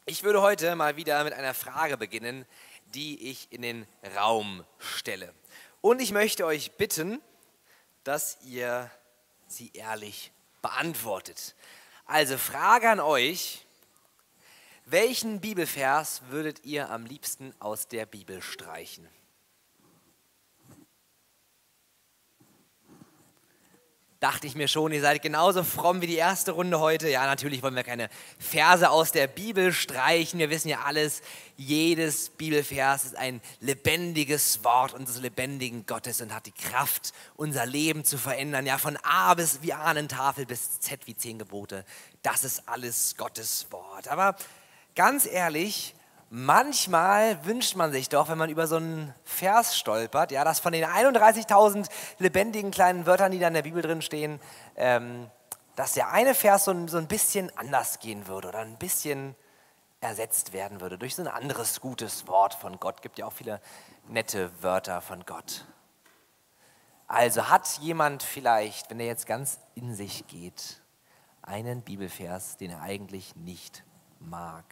Ich würde heute mal wieder mit einer Frage beginnen, die ich in den Raum stelle. Und ich möchte euch bitten, dass ihr sie ehrlich beantwortet. Also Frage an euch: Welchen Bibelvers würdet ihr am liebsten aus der Bibel streichen? Dachte ich mir schon, ihr seid genauso fromm wie die erste Runde heute. Ja, natürlich wollen wir keine Verse aus der Bibel streichen. Wir wissen ja alles, jedes Bibelvers ist ein lebendiges Wort unseres lebendigen Gottes und hat die Kraft, unser Leben zu verändern. Ja, von A bis wie Ahnentafel bis Z wie 10 Gebote. Das ist alles Gottes Wort. Aber ganz ehrlich, manchmal wünscht man sich doch, wenn man über so einen Vers stolpert, ja, dass von den 31.000 lebendigen kleinen Wörtern, die da in der Bibel drin stehen, dass der eine Vers so ein bisschen anders gehen würde oder ein bisschen ersetzt werden würde durch so ein anderes gutes Wort von Gott. Gibt ja auch viele nette Wörter von Gott. Also hat jemand vielleicht, wenn er jetzt ganz in sich geht, einen Bibelvers, den er eigentlich nicht mag?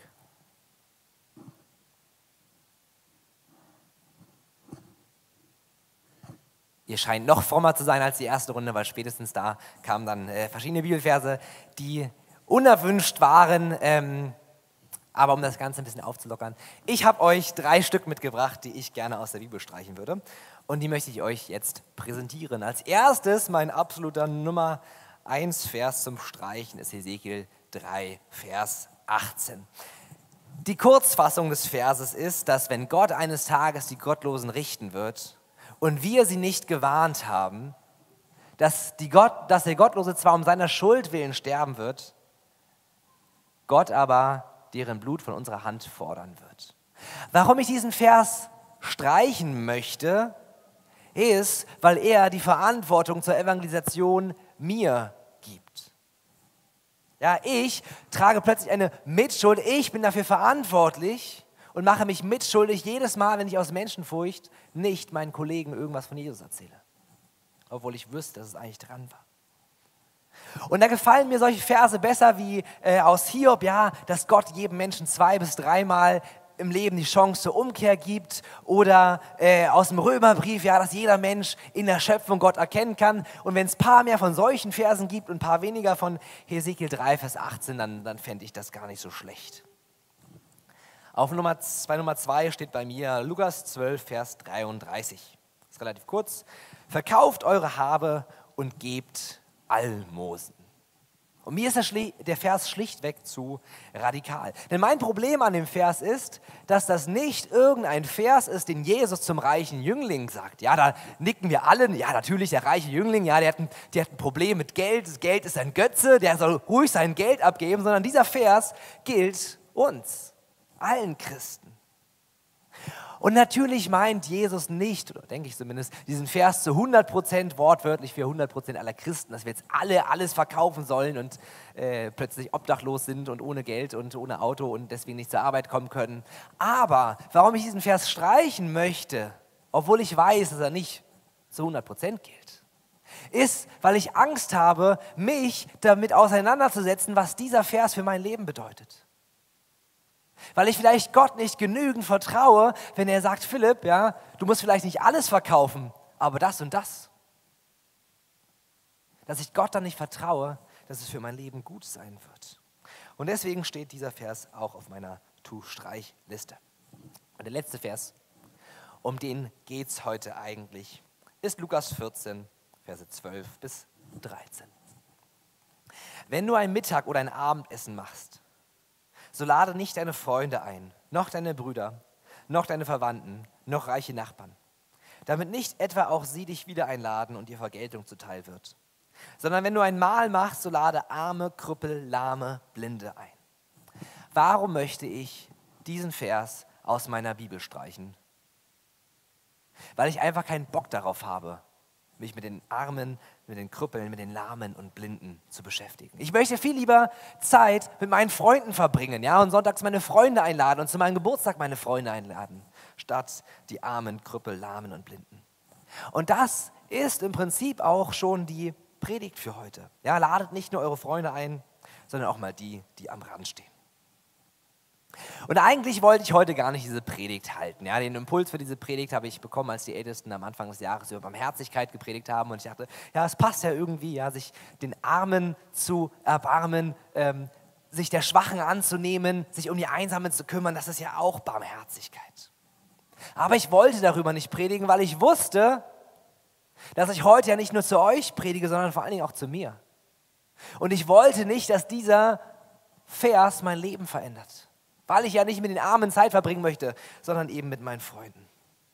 Ihr scheint noch frommer zu sein als die erste Runde, weil spätestens da kamen dann verschiedene Bibelverse, die unerwünscht waren. Aber um das Ganze ein bisschen aufzulockern, ich habe euch 3 Stück mitgebracht, die ich gerne aus der Bibel streichen würde. Und die möchte ich euch jetzt präsentieren. Als erstes mein absoluter Nummer 1 Vers zum Streichen ist Hesekiel 3, Vers 18. Die Kurzfassung des Verses ist, dass wenn Gott eines Tages die Gottlosen richten wird, und wir sie nicht gewarnt haben, dass der Gottlose zwar um seiner Schuld willen sterben wird, Gott aber deren Blut von unserer Hand fordern wird. Warum ich diesen Vers streichen möchte, ist, weil er die Verantwortung zur Evangelisation mir gibt. Ja, ich trage plötzlich eine Mitschuld, ich bin dafür verantwortlich und mache mich mitschuldig jedes Mal, wenn ich aus Menschenfurcht nicht meinen Kollegen irgendwas von Jesus erzähle. Obwohl ich wüsste, dass es eigentlich dran war. Und da gefallen mir solche Verse besser wie aus Hiob, ja, dass Gott jedem Menschen 2 bis 3 Mal im Leben die Chance zur Umkehr gibt. Oder aus dem Römerbrief, ja, dass jeder Mensch in der Schöpfung Gott erkennen kann. Und wenn es ein paar mehr von solchen Versen gibt und ein paar weniger von Hesekiel 3, Vers 18, dann fände ich das gar nicht so schlecht. Bei Nummer 2 steht bei mir Lukas 12, Vers 33. Das ist relativ kurz. Verkauft eure Habe und gebt Almosen. Und mir ist der Vers schlichtweg zu radikal. Denn mein Problem an dem Vers ist, dass das nicht irgendein Vers ist, den Jesus zum reichen Jüngling sagt. Ja, da nicken wir alle. Ja, natürlich, der reiche Jüngling, ja, der hat ein Problem mit Geld. Das Geld ist ein Götze, der soll ruhig sein Geld abgeben. Sondern dieser Vers gilt uns. Allen Christen. Und natürlich meint Jesus nicht, oder denke ich zumindest, diesen Vers zu 100% wortwörtlich für 100% aller Christen, dass wir jetzt alle alles verkaufen sollen und plötzlich obdachlos sind und ohne Geld und ohne Auto und deswegen nicht zur Arbeit kommen können. Aber warum ich diesen Vers streichen möchte, obwohl ich weiß, dass er nicht zu 100% gilt, ist, weil ich Angst habe, mich damit auseinanderzusetzen, was dieser Vers für mein Leben bedeutet. Weil ich vielleicht Gott nicht genügend vertraue, wenn er sagt, Philipp, ja, du musst vielleicht nicht alles verkaufen, aber das und das. Dass ich Gott dann nicht vertraue, dass es für mein Leben gut sein wird. Und deswegen steht dieser Vers auch auf meiner Tu-Streich-Liste. Und der letzte Vers, um den geht es heute eigentlich, ist Lukas 14, Verse 12 bis 13. Wenn du ein Mittag- oder ein Abendessen machst, so lade nicht deine Freunde ein, noch deine Brüder, noch deine Verwandten, noch reiche Nachbarn, damit nicht etwa auch sie dich wieder einladen und dir Vergeltung zuteil wird. Sondern wenn du ein Mahl machst, so lade Arme, Krüppel, Lahme, Blinde ein. Warum möchte ich diesen Vers aus meiner Bibel streichen? Weil ich einfach keinen Bock darauf habe, mich mit den Armen, mit den Krüppeln, mit den Lahmen und Blinden zu beschäftigen. Ich möchte viel lieber Zeit mit meinen Freunden verbringen, ja, und sonntags meine Freunde einladen und zu meinem Geburtstag meine Freunde einladen, statt die Armen, Krüppel, Lahmen und Blinden. Und das ist im Prinzip auch schon die Predigt für heute. Ja, ladet nicht nur eure Freunde ein, sondern auch mal die am Rand stehen. Und eigentlich wollte ich heute gar nicht diese Predigt halten. Ja, den Impuls für diese Predigt habe ich bekommen, als die Ältesten am Anfang des Jahres über Barmherzigkeit gepredigt haben. Und ich dachte, ja, es passt ja irgendwie, ja, sich den Armen zu erbarmen, sich der Schwachen anzunehmen, sich um die Einsamen zu kümmern, das ist ja auch Barmherzigkeit. Aber ich wollte darüber nicht predigen, weil ich wusste, dass ich heute ja nicht nur zu euch predige, sondern vor allen Dingen auch zu mir. Und ich wollte nicht, dass dieser Vers mein Leben verändert, weil ich ja nicht mit den Armen Zeit verbringen möchte, sondern eben mit meinen Freunden.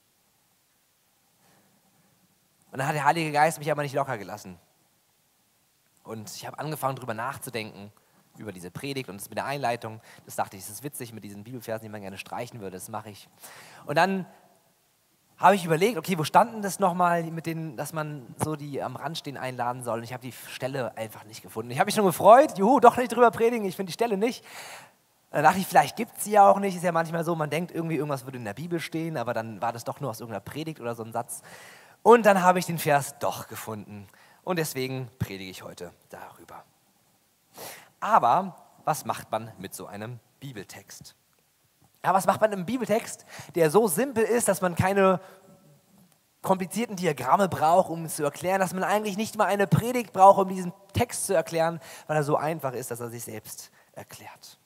Und dann hat der Heilige Geist mich aber nicht locker gelassen. Und ich habe angefangen, darüber nachzudenken, über diese Predigt und das mit der Einleitung. Das dachte ich, das ist witzig mit diesen Bibelversen, die man gerne streichen würde, das mache ich. Und dann habe ich überlegt, okay, wo standen das nochmal, mit denen, dass man so die am Rand stehen einladen soll. Und ich habe die Stelle einfach nicht gefunden. Ich habe mich schon gefreut, juhu, doch nicht drüber predigen, ich finde die Stelle nicht. Dann dachte ich, vielleicht gibt es sie ja auch nicht. Ist ja manchmal so, man denkt irgendwie, irgendwas würde in der Bibel stehen, aber dann war das doch nur aus irgendeiner Predigt oder so ein Satz. Und dann habe ich den Vers doch gefunden. Und deswegen predige ich heute darüber. Aber was macht man mit so einem Bibeltext? Ja, was macht man mit einem Bibeltext, der so simpel ist, dass man keine komplizierten Diagramme braucht, um es zu erklären, dass man eigentlich nicht mal eine Predigt braucht, um diesen Text zu erklären, weil er so einfach ist, dass er sich selbst erklärt.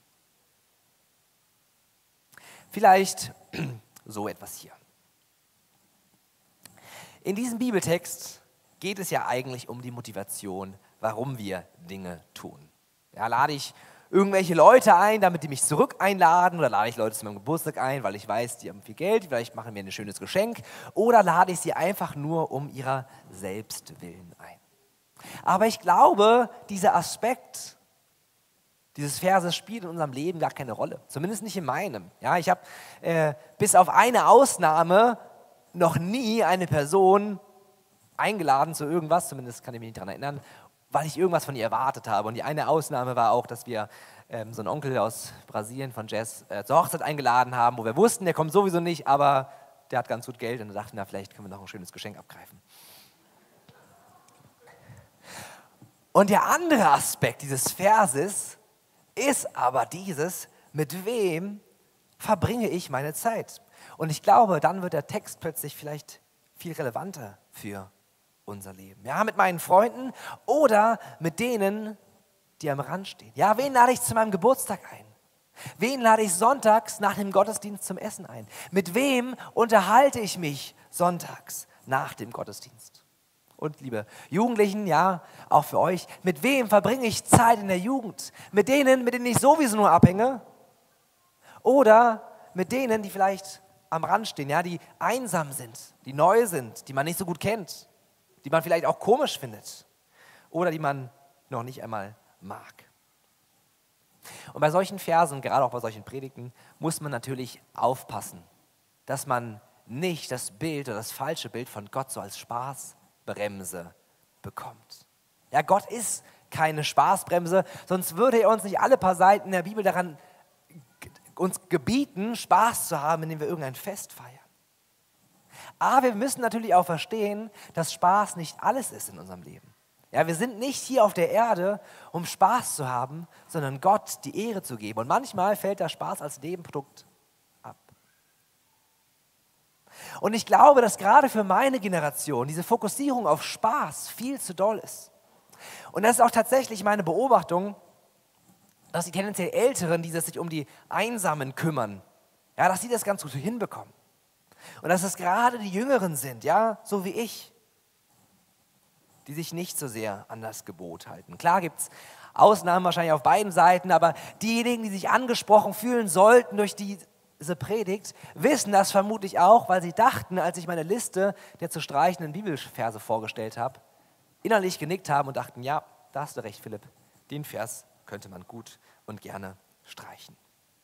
Vielleicht so etwas hier. In diesem Bibeltext geht es ja eigentlich um die Motivation, warum wir Dinge tun. Ja, lade ich irgendwelche Leute ein, damit die mich zurück einladen, oder lade ich Leute zu meinem Geburtstag ein, weil ich weiß, die haben viel Geld, vielleicht machen mir ein schönes Geschenk, oder lade ich sie einfach nur um ihrer selbst willen ein. Aber ich glaube, dieser Aspekt dieses Verses spielt in unserem Leben gar keine Rolle, zumindest nicht in meinem. Ja, ich habe bis auf eine Ausnahme noch nie eine Person eingeladen zu irgendwas, zumindest kann ich mich nicht daran erinnern, weil ich irgendwas von ihr erwartet habe. Und die eine Ausnahme war auch, dass wir so einen Onkel aus Brasilien von Jazz zur Hochzeit eingeladen haben, wo wir wussten, der kommt sowieso nicht, aber der hat ganz gut Geld und wir dachten, na, vielleicht können wir noch ein schönes Geschenk abgreifen. Und der andere Aspekt dieses Verses ist aber dieses, mit wem verbringe ich meine Zeit? Und ich glaube, dann wird der Text plötzlich vielleicht viel relevanter für unser Leben. Ja, mit meinen Freunden oder mit denen, die am Rand stehen. Ja, wen lade ich zu meinem Geburtstag ein? Wen lade ich sonntags nach dem Gottesdienst zum Essen ein? Mit wem unterhalte ich mich sonntags nach dem Gottesdienst? Und liebe Jugendlichen, ja, auch für euch, mit wem verbringe ich Zeit in der Jugend? Mit denen ich sowieso nur abhänge? Oder mit denen, die vielleicht am Rand stehen, ja, die einsam sind, die neu sind, die man nicht so gut kennt, die man vielleicht auch komisch findet oder die man noch nicht einmal mag. Und bei solchen Versen, gerade auch bei solchen Predigten, muss man natürlich aufpassen, dass man nicht das Bild oder das falsche Bild von Gott so als Spaßbremse bekommt. Ja, Gott ist keine Spaßbremse, sonst würde er uns nicht alle paar Seiten der Bibel daran uns gebieten, Spaß zu haben, indem wir irgendein Fest feiern. Aber wir müssen natürlich auch verstehen, dass Spaß nicht alles ist in unserem Leben. Ja, wir sind nicht hier auf der Erde, um Spaß zu haben, sondern Gott die Ehre zu geben. Und manchmal fällt der Spaß als Nebenprodukt ab. Und ich glaube, dass gerade für meine Generation diese Fokussierung auf Spaß viel zu doll ist. Und das ist auch tatsächlich meine Beobachtung, dass die tendenziell Älteren, die sich um die Einsamen kümmern, ja, dass sie das ganz gut hinbekommen. Und dass es gerade die Jüngeren sind, ja, so wie ich, die sich nicht so sehr an das Gebot halten. Klar gibt es Ausnahmen wahrscheinlich auf beiden Seiten, aber diejenigen, die sich angesprochen fühlen sollten durch diese Predigt, wissen das vermutlich auch, weil sie dachten, als ich meine Liste der zu streichenden Bibelverse vorgestellt habe, innerlich genickt haben und dachten, ja, da hast du recht, Philipp, den Vers könnte man gut und gerne streichen.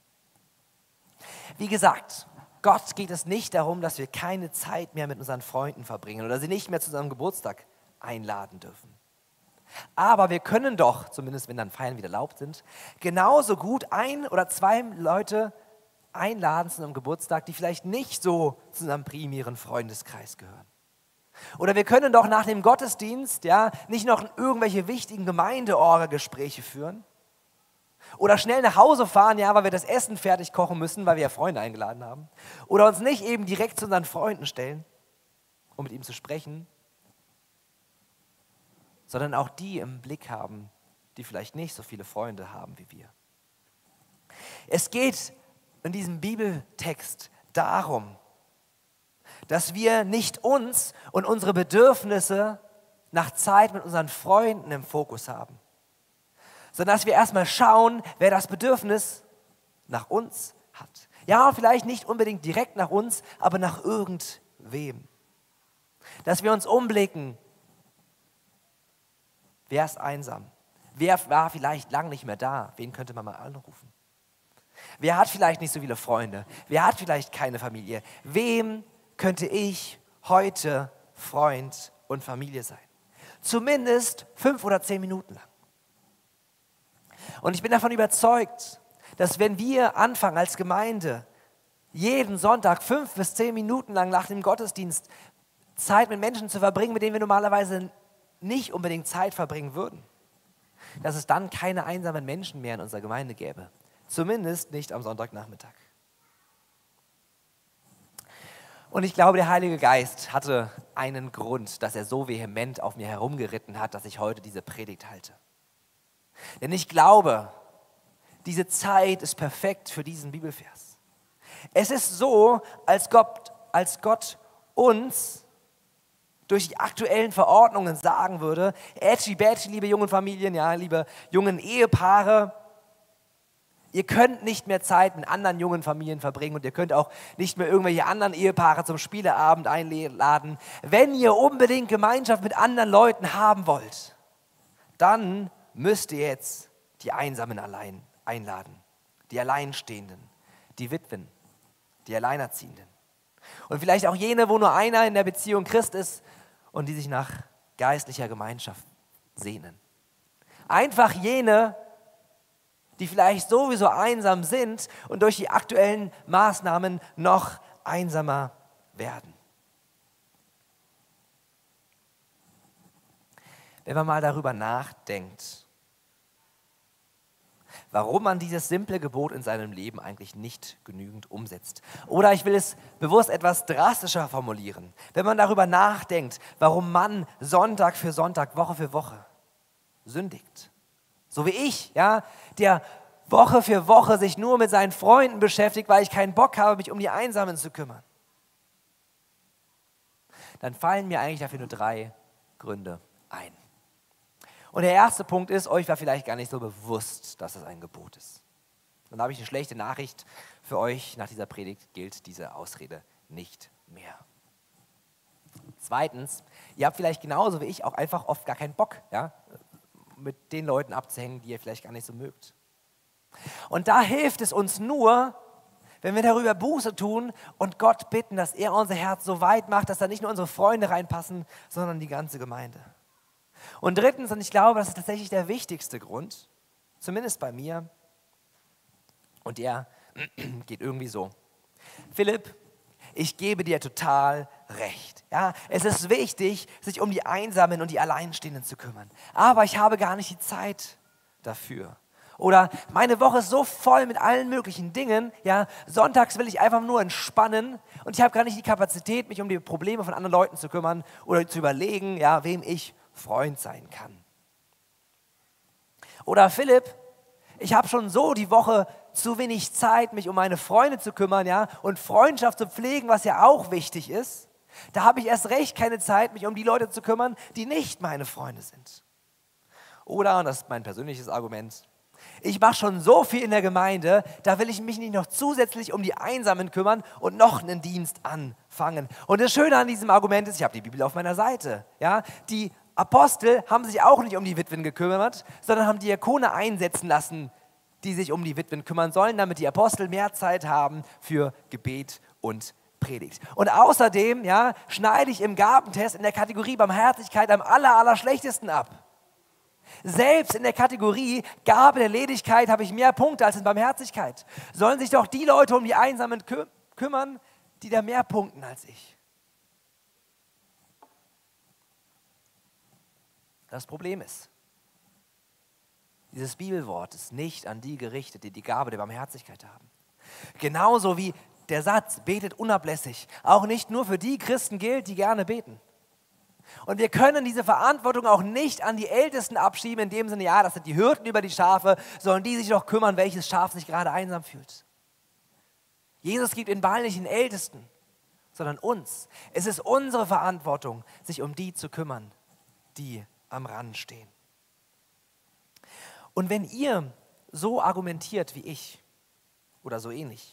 Wie gesagt, Gott geht es nicht darum, dass wir keine Zeit mehr mit unseren Freunden verbringen oder sie nicht mehr zu unserem Geburtstag einladen dürfen. Aber wir können doch, zumindest wenn dann Feiern wieder erlaubt sind, genauso gut ein oder zwei Leute einladen zu einem Geburtstag, die vielleicht nicht so zu unserem primären Freundeskreis gehören. Oder wir können doch nach dem Gottesdienst ja nicht noch irgendwelche wichtigen Gemeindeorga-Gespräche führen, Oder schnell nach Hause fahren, ja, weil wir das Essen fertig kochen müssen, weil wir ja Freunde eingeladen haben. Oder uns nicht eben direkt zu unseren Freunden stellen, um mit ihm zu sprechen, sondern auch die im Blick haben, die vielleicht nicht so viele Freunde haben wie wir. Es geht in diesem Bibeltext darum, dass wir nicht uns und unsere Bedürfnisse nach Zeit mit unseren Freunden im Fokus haben, sondern dass wir erstmal schauen, wer das Bedürfnis nach uns hat. Ja, vielleicht nicht unbedingt direkt nach uns, aber nach irgendwem. Dass wir uns umblicken, wer ist einsam? Wer war vielleicht lang nicht mehr da? Wen könnte man mal anrufen? Wer hat vielleicht nicht so viele Freunde? Wer hat vielleicht keine Familie? Wem könnte ich heute Freund und Familie sein? Zumindest 5 oder 10 Minuten lang. Und ich bin davon überzeugt, dass wenn wir anfangen als Gemeinde, jeden Sonntag 5 bis 10 Minuten lang nach dem Gottesdienst Zeit mit Menschen zu verbringen, mit denen wir normalerweise nicht unbedingt Zeit verbringen würden, dass es dann keine einsamen Menschen mehr in unserer Gemeinde gäbe. Zumindest nicht am Sonntagnachmittag. Und ich glaube, der Heilige Geist hatte einen Grund, dass er so vehement auf mir herumgeritten hat, dass ich heute diese Predigt halte. Denn ich glaube, diese Zeit ist perfekt für diesen Bibelvers. Es ist so, als Gott uns durch die aktuellen Verordnungen sagen würde, Ätschi, Bätschi, liebe jungen Familien, ja, liebe jungen Ehepaare, ihr könnt nicht mehr Zeit mit anderen jungen Familien verbringen und ihr könnt auch nicht mehr irgendwelche anderen Ehepaare zum Spieleabend einladen. Wenn ihr unbedingt Gemeinschaft mit anderen Leuten haben wollt, dann müsst ihr jetzt die Einsamen allein einladen, die Alleinstehenden, die Witwen, die Alleinerziehenden. Und vielleicht auch jene, wo nur einer in der Beziehung Christ ist und die sich nach geistlicher Gemeinschaft sehnen. Einfach jene, die vielleicht sowieso einsam sind und durch die aktuellen Maßnahmen noch einsamer werden. Wenn man mal darüber nachdenkt, warum man dieses simple Gebot in seinem Leben eigentlich nicht genügend umsetzt. Oder ich will es bewusst etwas drastischer formulieren. Wenn man darüber nachdenkt, warum man Sonntag für Sonntag, Woche für Woche sündigt. So wie ich, ja, der Woche für Woche sich nur mit seinen Freunden beschäftigt, weil ich keinen Bock habe, mich um die Einsamen zu kümmern. Dann fallen mir eigentlich dafür nur 3 Gründe ein. Und der erste Punkt ist, euch war vielleicht gar nicht so bewusst, dass es ein Gebot ist. Dann habe ich eine schlechte Nachricht für euch. Nach dieser Predigt gilt diese Ausrede nicht mehr. Zweitens, ihr habt vielleicht genauso wie ich auch einfach oft gar keinen Bock, ja, mit den Leuten abzuhängen, die ihr vielleicht gar nicht so mögt. Und da hilft es uns nur, wenn wir darüber Buße tun und Gott bitten, dass er unser Herz so weit macht, dass da nicht nur unsere Freunde reinpassen, sondern die ganze Gemeinde. Und drittens, und ich glaube, das ist tatsächlich der wichtigste Grund, zumindest bei mir, und der geht irgendwie so. Philipp, ich gebe dir total recht. Ja, es ist wichtig, sich um die Einsamen und die Alleinstehenden zu kümmern. Aber ich habe gar nicht die Zeit dafür. Oder meine Woche ist so voll mit allen möglichen Dingen. Ja, sonntags will ich einfach nur entspannen und ich habe gar nicht die Kapazität, mich um die Probleme von anderen Leuten zu kümmern oder zu überlegen, ja, wem ich Freund sein kann. Oder Philipp, ich habe schon so die Woche zu wenig Zeit, mich um meine Freunde zu kümmern, ja, und Freundschaft zu pflegen, was ja auch wichtig ist. Da habe ich erst recht keine Zeit, mich um die Leute zu kümmern, die nicht meine Freunde sind. Oder, und das ist mein persönliches Argument, ich mache schon so viel in der Gemeinde, da will ich mich nicht noch zusätzlich um die Einsamen kümmern und noch einen Dienst anfangen. Und das Schöne an diesem Argument ist, ich habe die Bibel auf meiner Seite. Ja? Die Apostel haben sich auch nicht um die Witwen gekümmert, sondern haben Diakone einsetzen lassen, die sich um die Witwen kümmern sollen, damit die Apostel mehr Zeit haben für Gebet und Predigt. Und außerdem, ja, schneide ich im Gabentest in der Kategorie Barmherzigkeit am allerschlechtesten ab. Selbst in der Kategorie Gabe der Ledigkeit habe ich mehr Punkte als in Barmherzigkeit. Sollen sich doch die Leute um die Einsamen kümmern, die da mehr punkten als ich. Das Problem ist, dieses Bibelwort ist nicht an die gerichtet, die die Gabe der Barmherzigkeit haben. Genauso wie der Satz, betet unablässig, auch nicht nur für die Christen gilt, die gerne beten. Und wir können diese Verantwortung auch nicht an die Ältesten abschieben, in dem Sinne, ja, das sind die Hirten über die Schafe, sollen die sich doch kümmern, welches Schaf sich gerade einsam fühlt. Jesus gibt den Ball nicht den Ältesten, sondern uns. Es ist unsere Verantwortung, sich um die zu kümmern, die am Rand stehen. Und wenn ihr so argumentiert wie ich oder so ähnlich,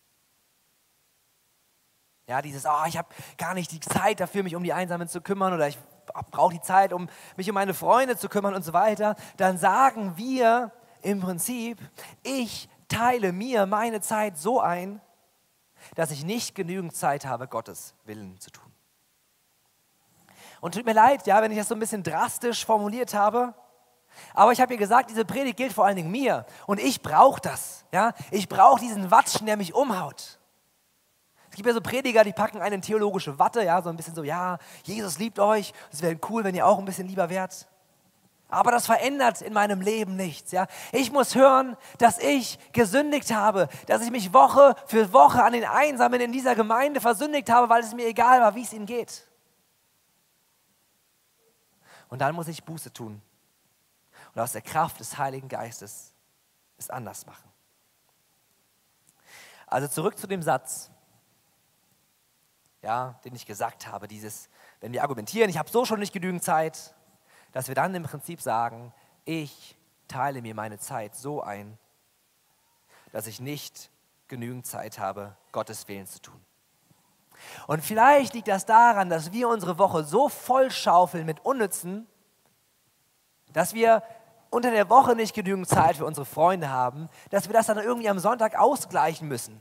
ja, dieses, ich habe gar nicht die Zeit dafür, mich um die Einsamen zu kümmern oder ich brauche die Zeit, um mich um meine Freunde zu kümmern und so weiter, dann sagen wir im Prinzip, ich teile mir meine Zeit so ein, dass ich nicht genügend Zeit habe, Gottes Willen zu tun. Und tut mir leid, ja, wenn ich das so ein bisschen drastisch formuliert habe, aber ich habe ihr gesagt, diese Predigt gilt vor allen Dingen mir und ich brauche das. Ja? Ich brauche diesen Watschen, der mich umhaut. Es gibt ja so Prediger, die packen einen in theologische Watte, ja, so ein bisschen so, ja, Jesus liebt euch, es wäre cool, wenn ihr auch ein bisschen lieber wärt. Aber das verändert in meinem Leben nichts. Ja. Ich muss hören, dass ich gesündigt habe, dass ich mich Woche für Woche an den Einsamen in dieser Gemeinde versündigt habe, weil es mir egal war, wie es ihnen geht. Und dann muss ich Buße tun und aus der Kraft des Heiligen Geistes es anders machen. Also zurück zu dem Satz, ja, den ich gesagt habe, dieses, wenn wir argumentieren, ich habe so schon nicht genügend Zeit, dass wir dann im Prinzip sagen, ich teile mir meine Zeit so ein, dass ich nicht genügend Zeit habe, Gottes Willen zu tun. Und vielleicht liegt das daran, dass wir unsere Woche so vollschaufeln mit Unnützen, dass wir unter der Woche nicht genügend Zeit für unsere Freunde haben, dass wir das dann irgendwie am Sonntag ausgleichen müssen.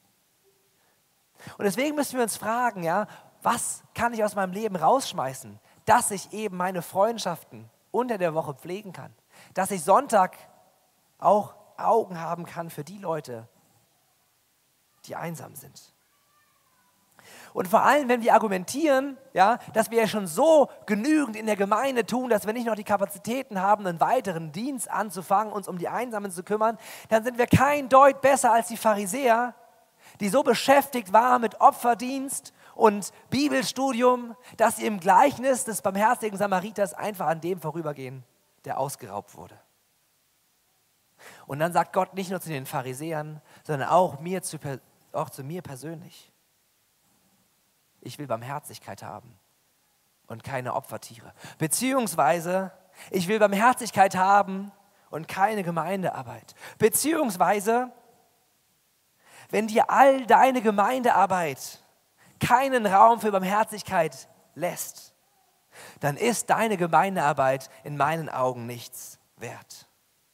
Und deswegen müssen wir uns fragen, ja, was kann ich aus meinem Leben rausschmeißen, dass ich eben meine Freundschaften unter der Woche pflegen kann, dass ich Sonntag auch Augen haben kann für die Leute, die einsam sind. Und vor allem, wenn wir argumentieren, ja, dass wir ja schon so genügend in der Gemeinde tun, dass wir nicht noch die Kapazitäten haben, einen weiteren Dienst anzufangen, uns um die Einsamen zu kümmern, dann sind wir kein Deut besser als die Pharisäer, die so beschäftigt waren mit Opferdienst und Bibelstudium, dass sie im Gleichnis des barmherzigen Samariters einfach an dem vorübergehen, der ausgeraubt wurde. Und dann sagt Gott nicht nur zu den Pharisäern, sondern auch zu mir persönlich: Ich will Barmherzigkeit haben und keine Opfertiere. Beziehungsweise, ich will Barmherzigkeit haben und keine Gemeindearbeit. Beziehungsweise, wenn dir all deine Gemeindearbeit keinen Raum für Barmherzigkeit lässt, dann ist deine Gemeindearbeit in meinen Augen nichts wert.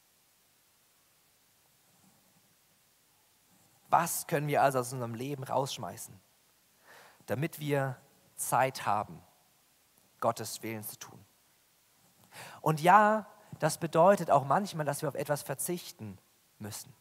Was können wir also aus unserem Leben rausschmeißen, damit wir Zeit haben, Gottes Willen zu tun? Und ja, das bedeutet auch manchmal, dass wir auf etwas verzichten müssen.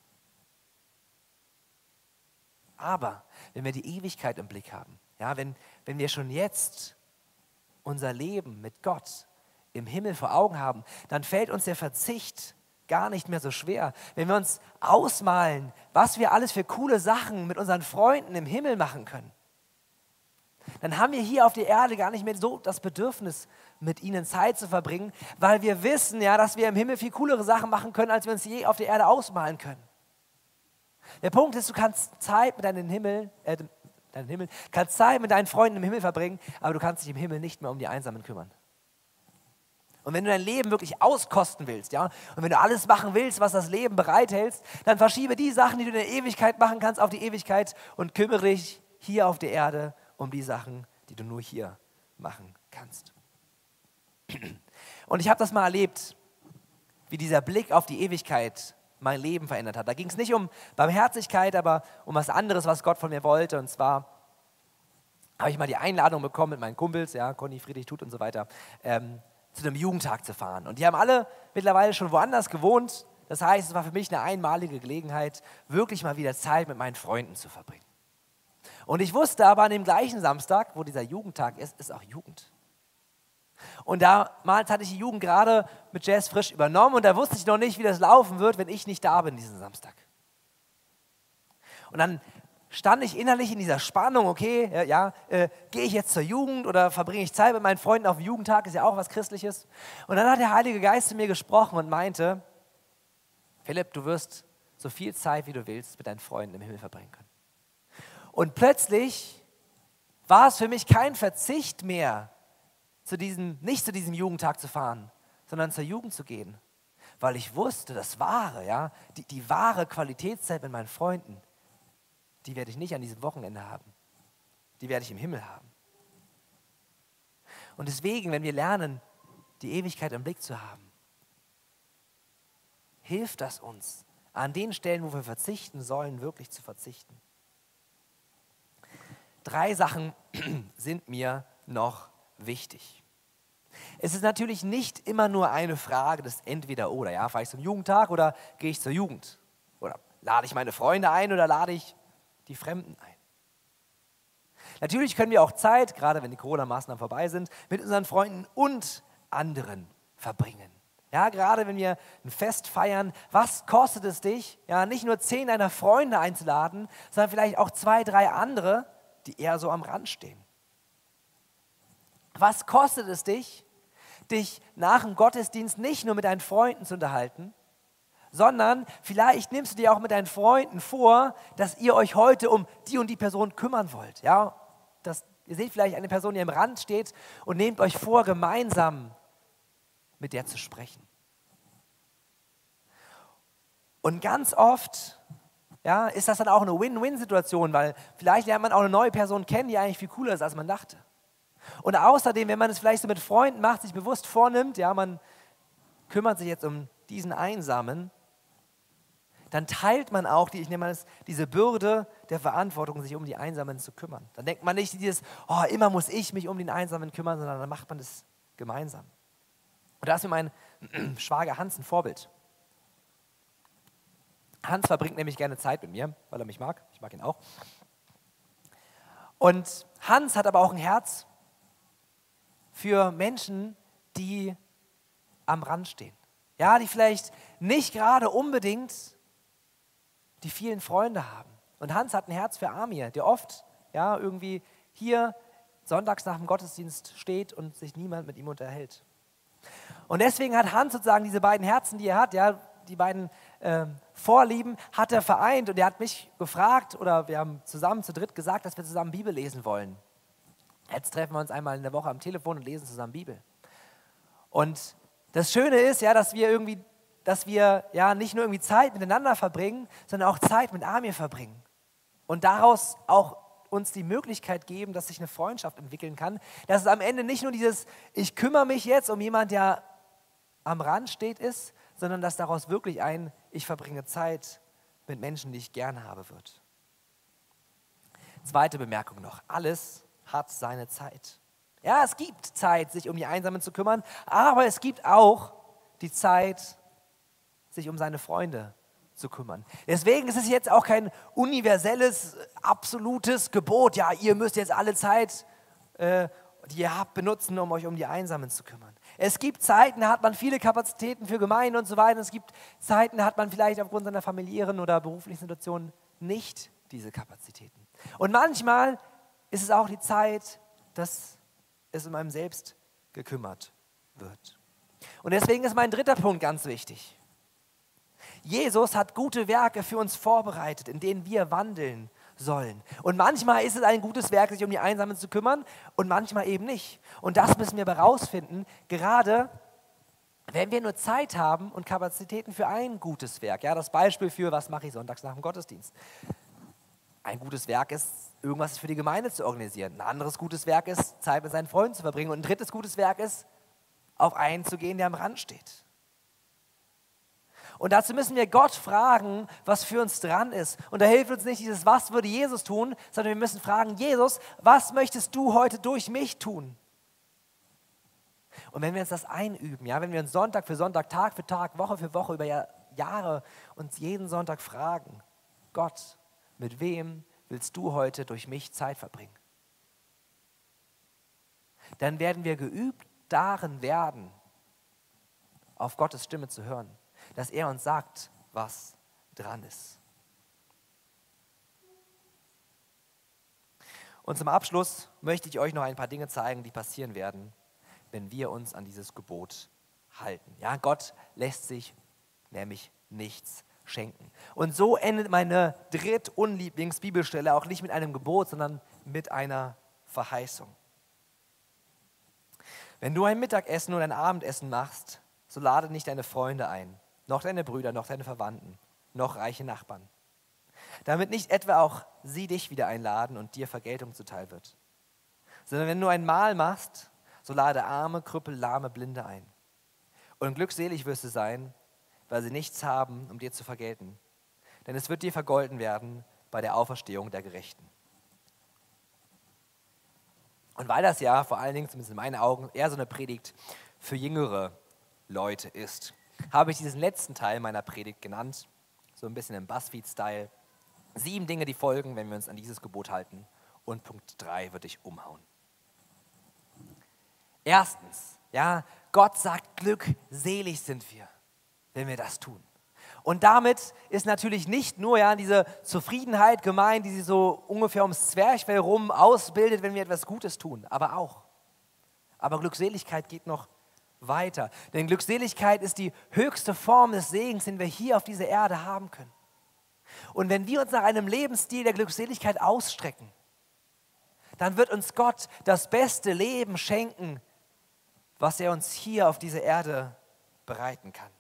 Aber wenn wir die Ewigkeit im Blick haben, ja, wenn wir schon jetzt unser Leben mit Gott im Himmel vor Augen haben, dann fällt uns der Verzicht gar nicht mehr so schwer. Wenn wir uns ausmalen, was wir alles für coole Sachen mit unseren Freunden im Himmel machen können, dann haben wir hier auf der Erde gar nicht mehr so das Bedürfnis, mit ihnen Zeit zu verbringen, weil wir wissen, ja, dass wir im Himmel viel coolere Sachen machen können, als wir uns je auf der Erde ausmalen können. Der Punkt ist, du kannst Zeit mit kannst Zeit mit deinen Freunden im Himmel verbringen, aber du kannst dich im Himmel nicht mehr um die Einsamen kümmern. Und wenn du dein Leben wirklich auskosten willst, ja, und wenn du alles machen willst, was das Leben bereithält, dann verschiebe die Sachen, die du in der Ewigkeit machen kannst, auf die Ewigkeit und kümmere dich hier auf der Erde um die Sachen, die du nur hier machen kannst. Und ich habe das mal erlebt, wie dieser Blick auf die Ewigkeit mein Leben verändert hat. Da ging es nicht um Barmherzigkeit, aber um was anderes, was Gott von mir wollte. Und zwar habe ich mal die Einladung bekommen mit meinen Kumpels, ja, Conny, Friedrich, Tut und so weiter, zu einem Jugendtag zu fahren. Und die haben alle mittlerweile schon woanders gewohnt. Das heißt, es war für mich eine einmalige Gelegenheit, wirklich mal wieder Zeit mit meinen Freunden zu verbringen. Und ich wusste aber, an dem gleichen Samstag, wo dieser Jugendtag ist, ist auch Jugend. Und damals hatte ich die Jugend gerade mit Jazz frisch übernommen und da wusste ich noch nicht, wie das laufen wird, wenn ich nicht da bin diesen Samstag. Und dann stand ich innerlich in dieser Spannung, okay, gehe ich jetzt zur Jugend oder verbringe ich Zeit mit meinen Freunden auf dem Jugendtag, ist ja auch was Christliches. Und dann hat der Heilige Geist zu mir gesprochen und meinte, Philipp, du wirst so viel Zeit, wie du willst, mit deinen Freunden im Himmel verbringen können. Und plötzlich war es für mich kein Verzicht mehr, nicht zu diesem Jugendtag zu fahren, sondern zur Jugend zu gehen. Weil ich wusste, das Wahre, die wahre Qualitätszeit mit meinen Freunden, die werde ich nicht an diesem Wochenende haben. Die werde ich im Himmel haben. Und deswegen, wenn wir lernen, die Ewigkeit im Blick zu haben, hilft das uns, an den Stellen, wo wir verzichten sollen, wirklich zu verzichten. 3 Sachen sind mir noch wichtig. Es ist natürlich nicht immer nur eine Frage des Entweder-Oder. Ja? Fahre ich zum Jugendtag oder gehe ich zur Jugend? Oder lade ich meine Freunde ein oder lade ich die Fremden ein? Natürlich können wir auch Zeit, gerade wenn die Corona-Maßnahmen vorbei sind, mit unseren Freunden und anderen verbringen. Ja, gerade wenn wir ein Fest feiern, was kostet es dich, ja, nicht nur 10 deiner Freunde einzuladen, sondern vielleicht auch 2, 3 andere, die eher so am Rand stehen. Was kostet es dich, dich nach dem Gottesdienst nicht nur mit deinen Freunden zu unterhalten, sondern vielleicht nimmst du dir auch mit deinen Freunden vor, dass ihr euch heute um die und die Person kümmern wollt. Ja? Ihr seht vielleicht eine Person, die am Rand steht und nehmt euch vor, gemeinsam mit der zu sprechen. Und ganz oft ist das dann auch eine Win-Win-Situation, weil vielleicht lernt man auch eine neue Person kennen, die eigentlich viel cooler ist, als man dachte. Und außerdem, wenn man es vielleicht so mit Freunden macht, sich bewusst vornimmt, man kümmert sich jetzt um diesen Einsamen, dann teilt man auch diese Bürde der Verantwortung, sich um die Einsamen zu kümmern. Dann denkt man nicht immer muss ich mich um den Einsamen kümmern, sondern dann macht man das gemeinsam. Und da ist mir mein Schwager Hans ein Vorbild. Hans verbringt nämlich gerne Zeit mit mir, weil er mich mag. Ich mag ihn auch. Und Hans hat aber auch ein Herz für Menschen, die am Rand stehen. Ja, die vielleicht nicht gerade unbedingt die vielen Freunde haben. Und Hans hat ein Herz für Amir, der oft irgendwie hier sonntags nach dem Gottesdienst steht und sich niemand mit ihm unterhält. Und deswegen hat Hans sozusagen diese beiden Herzen, die er hat, die beiden Vorlieben, hat er vereint. Und er hat mich gefragt, oder wir haben zusammen zu dritt gesagt, dass wir zusammen Bibel lesen wollen. Jetzt treffen wir uns einmal in der Woche am Telefon und lesen zusammen Bibel. Und das Schöne ist, dass wir nicht nur irgendwie Zeit miteinander verbringen, sondern auch Zeit mit Amir verbringen. Und daraus auch uns die Möglichkeit geben, dass sich eine Freundschaft entwickeln kann. Dass es am Ende nicht nur dieses, ich kümmere mich jetzt um jemanden, der am Rand steht, ist, sondern dass daraus wirklich ich verbringe Zeit mit Menschen, die ich gern habe, wird. Zweite Bemerkung noch. Alles hat seine Zeit. Ja, es gibt Zeit, sich um die Einsamen zu kümmern, aber es gibt auch die Zeit, sich um seine Freunde zu kümmern. Deswegen ist es jetzt auch kein universelles, absolutes Gebot. Ja, ihr müsst jetzt alle Zeit, die ihr habt, benutzen, um euch um die Einsamen zu kümmern. Es gibt Zeiten, da hat man viele Kapazitäten für Gemeinden und so weiter. Es gibt Zeiten, da hat man vielleicht aufgrund seiner familiären oder beruflichen Situation nicht diese Kapazitäten. Und manchmal ist es auch die Zeit, dass es um einen selbst gekümmert wird. Und deswegen ist mein dritter Punkt ganz wichtig. Jesus hat gute Werke für uns vorbereitet, in denen wir wandeln sollen. Und manchmal ist es ein gutes Werk, sich um die Einsamen zu kümmern und manchmal eben nicht. Und das müssen wir herausfinden, gerade wenn wir nur Zeit haben und Kapazitäten für ein gutes Werk. Ja, das Beispiel für, was mache ich sonntags nach dem Gottesdienst? Ein gutes Werk ist, irgendwas für die Gemeinde zu organisieren. Ein anderes gutes Werk ist, Zeit mit seinen Freunden zu verbringen. Und ein drittes gutes Werk ist, auf einen zu gehen, der am Rand steht. Und dazu müssen wir Gott fragen, was für uns dran ist. Und da hilft uns nicht dieses, was würde Jesus tun, sondern wir müssen fragen, Jesus, was möchtest du heute durch mich tun? Und wenn wir uns das einüben, wenn wir uns Sonntag für Sonntag, Tag für Tag, Woche für Woche über Jahre uns jeden Sonntag fragen, Gott, mit wem willst du heute durch mich Zeit verbringen? Dann werden wir geübt darin werden, auf Gottes Stimme zu hören, dass er uns sagt, was dran ist. Und zum Abschluss möchte ich euch noch ein paar Dinge zeigen, die passieren werden, wenn wir uns an dieses Gebot halten. Ja, Gott lässt sich nämlich nichts schenken. Und so endet meine drittunlieblings-Bibelstelle auch nicht mit einem Gebot, sondern mit einer Verheißung. Wenn du ein Mittagessen oder ein Abendessen machst, so lade nicht deine Freunde ein, noch deine Brüder, noch deine Verwandten, noch reiche Nachbarn, damit nicht etwa auch sie dich wieder einladen und dir Vergeltung zuteil wird. Sondern wenn du ein Mahl machst, so lade Arme, Krüppel, Lahme, Blinde ein. Und glückselig wirst du sein, weil sie nichts haben, um dir zu vergelten. Denn es wird dir vergolten werden bei der Auferstehung der Gerechten. Und weil das ja vor allen Dingen, zumindest in meinen Augen, eher so eine Predigt für jüngere Leute ist, habe ich diesen letzten Teil meiner Predigt genannt, so ein bisschen im BuzzFeed-Style. 7 Dinge, die folgen, wenn wir uns an dieses Gebot halten. Und Punkt 3 wird dich umhauen. Erstens, ja, Gott sagt, glückselig sind wir, wenn wir das tun. Und damit ist natürlich nicht nur ja, diese Zufriedenheit gemeint, die sie so ungefähr ums Zwerchfell rum ausbildet, wenn wir etwas Gutes tun, aber auch. Aber Glückseligkeit geht noch weiter. Denn Glückseligkeit ist die höchste Form des Segens, den wir hier auf dieser Erde haben können. Und wenn wir uns nach einem Lebensstil der Glückseligkeit ausstrecken, dann wird uns Gott das beste Leben schenken, was er uns hier auf dieser Erde bereiten kann.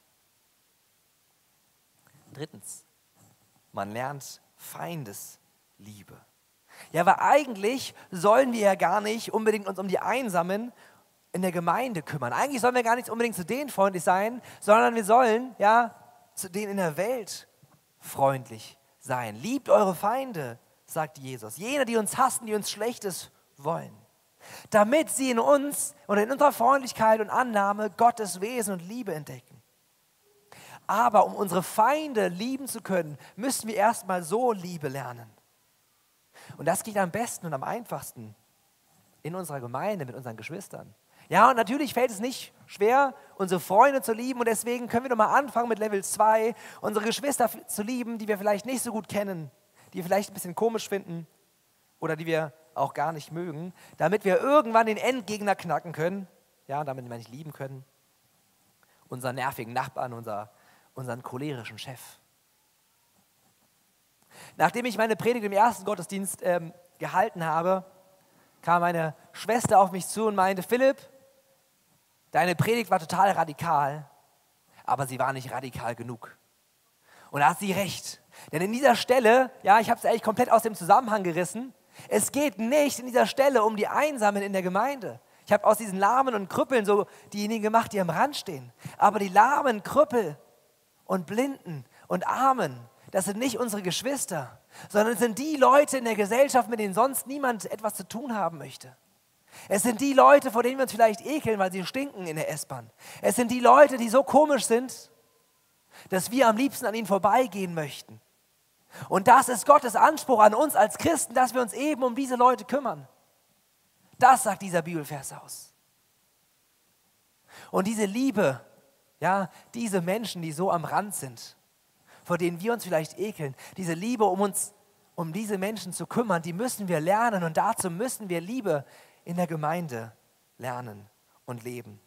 Drittens, man lernt Feindesliebe. Ja, weil eigentlich sollen wir ja gar nicht unbedingt uns um die Einsamen in der Gemeinde kümmern. Eigentlich sollen wir gar nicht unbedingt zu denen freundlich sein, sondern wir sollen ja zu denen in der Welt freundlich sein. Liebt eure Feinde, sagt Jesus. Jene, die uns hassen, die uns Schlechtes wollen. Damit sie in uns oder in unserer Freundlichkeit und Annahme Gottes Wesen und Liebe entdecken. Aber um unsere Feinde lieben zu können, müssen wir erstmal so Liebe lernen. Und das geht am besten und am einfachsten in unserer Gemeinde, mit unseren Geschwistern. Ja, und natürlich fällt es nicht schwer, unsere Freunde zu lieben. Und deswegen können wir doch mal anfangen mit Level 2, unsere Geschwister zu lieben, die wir vielleicht nicht so gut kennen, die wir vielleicht ein bisschen komisch finden oder die wir auch gar nicht mögen, damit wir irgendwann den Endgegner knacken können, ja, damit wir nicht lieben können, unseren nervigen Nachbarn, unseren cholerischen Chef. Nachdem ich meine Predigt im ersten Gottesdienst gehalten habe, kam meine Schwester auf mich zu und meinte, Philipp, deine Predigt war total radikal, aber sie war nicht radikal genug. Und da hat sie recht. Denn in dieser Stelle, ja, ich habe es eigentlich komplett aus dem Zusammenhang gerissen, es geht nicht in dieser Stelle um die Einsamen in der Gemeinde. Ich habe aus diesen Lahmen und Krüppeln so diejenigen gemacht, die am Rand stehen. Aber die Lahmen, Krüppel und Blinden und Armen, das sind nicht unsere Geschwister, sondern es sind die Leute in der Gesellschaft, mit denen sonst niemand etwas zu tun haben möchte. Es sind die Leute, vor denen wir uns vielleicht ekeln, weil sie stinken in der S-Bahn. Es sind die Leute, die so komisch sind, dass wir am liebsten an ihnen vorbeigehen möchten. Und das ist Gottes Anspruch an uns als Christen, dass wir uns eben um diese Leute kümmern. Das sagt dieser Bibelvers aus. Und diese Liebe, ja, diese Menschen, die so am Rand sind, vor denen wir uns vielleicht ekeln, diese Liebe, um diese Menschen zu kümmern, die müssen wir lernen und dazu müssen wir Liebe in der Gemeinde lernen und leben.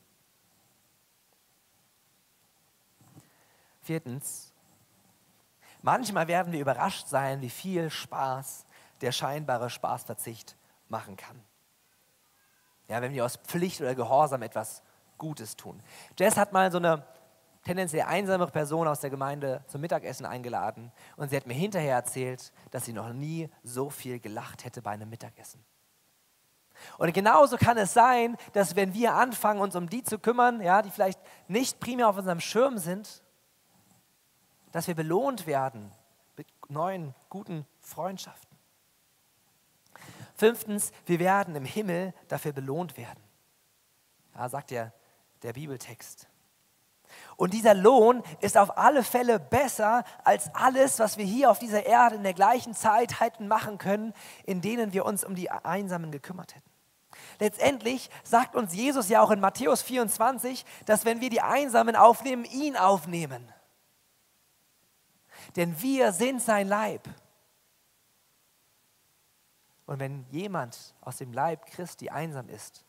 Viertens, manchmal werden wir überrascht sein, wie viel Spaß der scheinbare Spaßverzicht machen kann. Ja, wenn wir aus Pflicht oder Gehorsam etwas Gutes tun. Jess hat mal so eine tendenziell einsame Person aus der Gemeinde zum Mittagessen eingeladen und sie hat mir hinterher erzählt, dass sie noch nie so viel gelacht hätte bei einem Mittagessen. Und genauso kann es sein, dass wenn wir anfangen, uns um die zu kümmern, ja, die vielleicht nicht primär auf unserem Schirm sind, dass wir belohnt werden mit neuen, guten Freundschaften. Fünftens, wir werden im Himmel dafür belohnt werden. Ja, sagt der Bibeltext. Und dieser Lohn ist auf alle Fälle besser als alles, was wir hier auf dieser Erde in der gleichen Zeit hätten machen können, in denen wir uns um die Einsamen gekümmert hätten. Letztendlich sagt uns Jesus ja auch in Matthäus 24, dass wenn wir die Einsamen aufnehmen, ihn aufnehmen. Denn wir sind sein Leib. Und wenn jemand aus dem Leib Christi einsam ist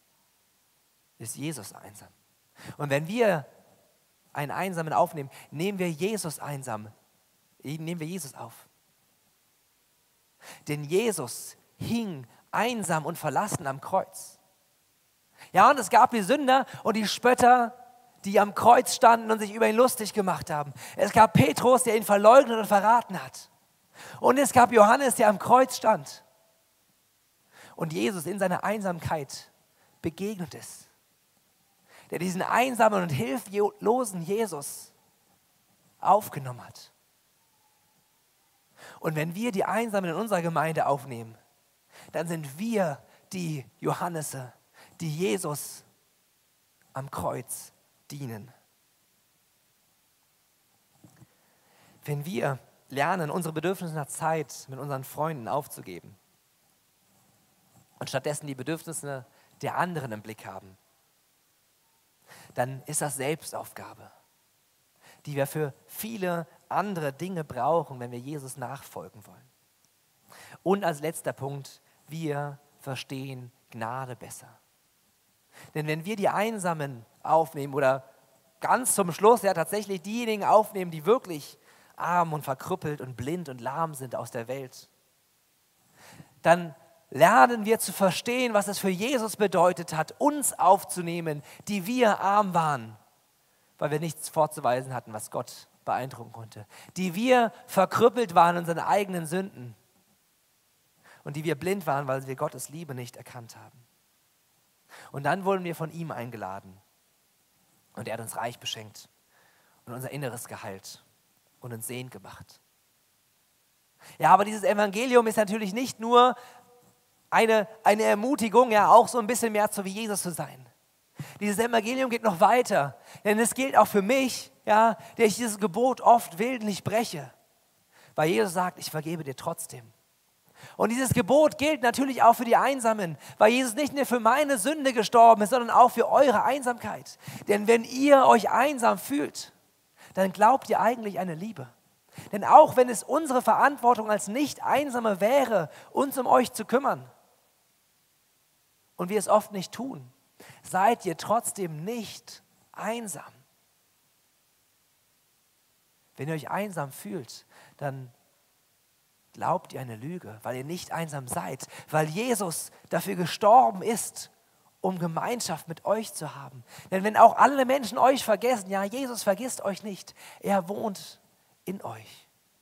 Jesus einsam. Und wenn wir einen Einsamen aufnehmen, nehmen wir Jesus einsam. Nehmen wir Jesus auf. Denn Jesus hing einsam und verlassen am Kreuz. Ja, und es gab die Sünder und die Spötter, die am Kreuz standen und sich über ihn lustig gemacht haben. Es gab Petrus, der ihn verleugnet und verraten hat. Und es gab Johannes, der am Kreuz stand. Und Jesus in seiner Einsamkeit begegnet ist. Der diesen einsamen und hilflosen Jesus aufgenommen hat. Und wenn wir die Einsamen in unserer Gemeinde aufnehmen, dann sind wir die Johannese, die Jesus am Kreuz dienen. Wenn wir lernen, unsere Bedürfnisse nach Zeit mit unseren Freunden aufzugeben und stattdessen die Bedürfnisse der anderen im Blick haben, dann ist das Selbstaufgabe, die wir für viele andere Dinge brauchen, wenn wir Jesus nachfolgen wollen. Und als letzter Punkt, wir verstehen Gnade besser. Denn wenn wir die Einsamen aufnehmen oder ganz zum Schluss ja tatsächlich diejenigen aufnehmen, die wirklich arm und verkrüppelt und blind und lahm sind aus der Welt, dann lernen wir zu verstehen, was es für Jesus bedeutet hat, uns aufzunehmen, die wir arm waren, weil wir nichts vorzuweisen hatten, was Gott beeindrucken konnte. Die wir verkrüppelt waren in unseren eigenen Sünden und die wir blind waren, weil wir Gottes Liebe nicht erkannt haben. Und dann wurden wir von ihm eingeladen und er hat uns reich beschenkt und unser Inneres geheilt und uns sehend gemacht. Ja, aber dieses Evangelium ist natürlich nicht nur eine Ermutigung, ja auch so ein bisschen mehr so wie Jesus zu sein. Dieses Evangelium geht noch weiter, denn es gilt auch für mich, ja, der ich dieses Gebot oft willentlich breche, weil Jesus sagt, ich vergebe dir trotzdem. Und dieses Gebot gilt natürlich auch für die Einsamen, weil Jesus nicht nur für meine Sünde gestorben ist, sondern auch für eure Einsamkeit. Denn wenn ihr euch einsam fühlt, dann glaubt ihr eigentlich eine Liebe. Denn auch wenn es unsere Verantwortung als Nicht-Einsame wäre, uns um euch zu kümmern, und wir es oft nicht tun, seid ihr trotzdem nicht einsam. Wenn ihr euch einsam fühlt, dann glaubt ihr eine Lüge, weil ihr nicht einsam seid, weil Jesus dafür gestorben ist, um Gemeinschaft mit euch zu haben. Denn wenn auch alle Menschen euch vergessen, ja, Jesus vergisst euch nicht, er wohnt in euch.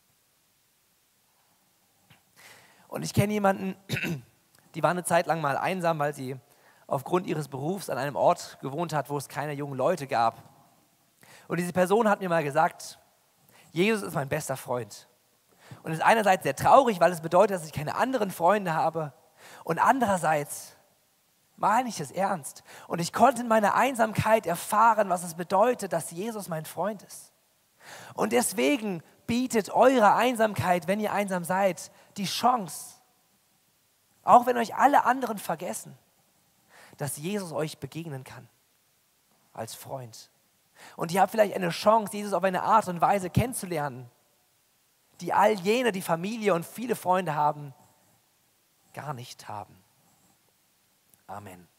Und ich kenne jemanden, die war eine Zeit lang mal einsam, weil sie aufgrund ihres Berufs an einem Ort gewohnt hat, wo es keine jungen Leute gab. Und diese Person hat mir mal gesagt, Jesus ist mein bester Freund. Und es ist einerseits sehr traurig, weil es bedeutet, dass ich keine anderen Freunde habe. Und andererseits meine ich es ernst. Und ich konnte in meiner Einsamkeit erfahren, was es bedeutet, dass Jesus mein Freund ist. Und deswegen bietet eure Einsamkeit, wenn ihr einsam seid, die Chance, auch wenn euch alle anderen vergessen, dass Jesus euch begegnen kann als Freund. Und ihr habt vielleicht eine Chance, Jesus auf eine Art und Weise kennenzulernen, die all jene, die Familie und viele Freunde haben, gar nicht haben. Amen.